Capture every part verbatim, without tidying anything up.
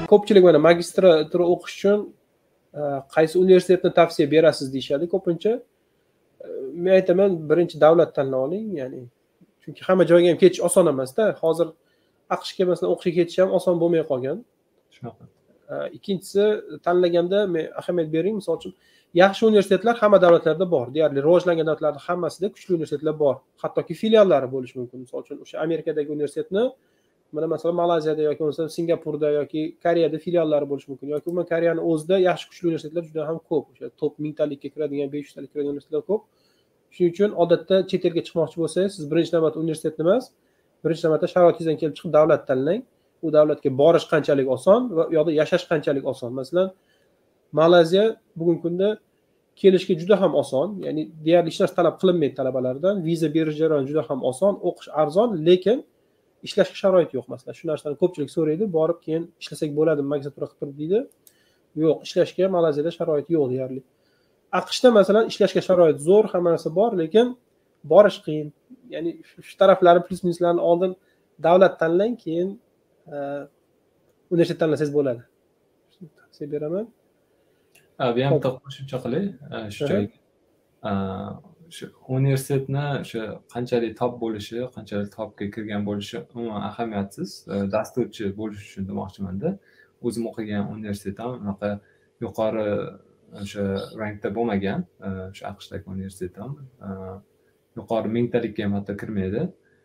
ko'pchilik mana magistratura o'qish uchun qaysi universitetni tavsiya berasiz deyishadi ko'pincha. Men aytaman, birinchi davlat tanlab oling, ya'ni chunki hamma joyga ham ketish oson emas-da. Hozir AQShga masalan o'qishga ketish ham oson bo'lmay qolgan. Shunaqa. Ikkinchisi, tanlaganda men ahamiyat bering, misol uchun yaxshi universitetlar hamma davlatlarda bor. Deyarli rivojlangan davlatlarda hammasida kuchli universitetlar bor. Hattoki filiallari bo'lishi mumkin. Misol uchun o'sha Amerikadagi universitetni mana masalan Malayziyada yoki bo'lmasa Singapurda yoki Koreyada filiallari bo'lishi mumkin. Yoki umuman Koreyaning o'zida yaxshi kuchli universitetlar juda ham ko'p. O'sha top ming talikka kiradigan, besh yuz talikka kiradigan universitetlar ko'p. Shuning uchun odatda chet elga chiqmoqchi bo'lsangiz, siz birinchi navbatda universitetni emas, birinchi navbatda sharoitingizdan kelib chiqib davlat tanlang. U davlatga borish qanchalik oson va u yoqda yashash qanchalik oson. Masalan, Malayziya bugungi kunda kelishga juda ham oson, ya'ni deyarli hech narsa talab qilinmaydi talabalardan. Viza berish jarayoni juda ham oson, o'qish arzon, lekin ishlashga sharoit yo'q. Masalan, shu narsani ko'pchilik so'raydi, borib keyin ishlasak bo'ladimi, magistratura qilib turib deydi. Yo'q, ishlashga Malayziyada sharoit yo'q deyarli. AQShda masalan ishlashga sharoit zo'r, hamma narsa bor, lekin borish qiyin. Ya'ni shu taraflari plus minuslarni oldin davlat tanlang, keyin universitet tanlasangiz bo'ladi. Tavsiya beraman. Bu ham qo'shimcha qilay shu joyga. Shu universitetni o'sha qanchalik top bo'lishi, qanchalik topga kirgan bo'lishi umuman ahamiyatsiz. Dasturchi bo'lish uchun demoqchiman-da. O'zim o'qigan universitet ham unaqa yuqori o'sha rankda bo'lmagan, o'sha AQShdagi universitet ham yuqori mingtalikka ham hatto kirmaydi.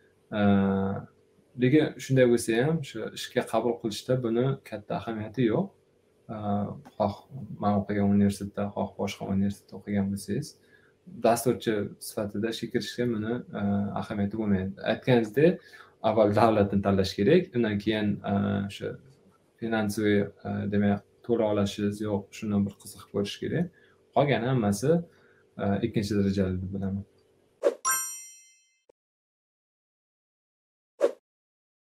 Lekin shunday bo'lsa ham, shu ishga qabul qilishda buni katta ahamiyati yo'q. Xoh men o'qigan universitetda, xoh boshqa universitetda o'qigan bo'lsangiz, dasturchi sifatida ishga kirishga buni ahamiyati bo'lmaydi. Aytganingizdek, avval davlatni tanlash kerak, undan keyin o'sha finansiy demak to'la olashingiz yo'q, shuni bir qiziqib ko'rish kerak. Qolgan hammasi ikkinchi darajali deb bilaman.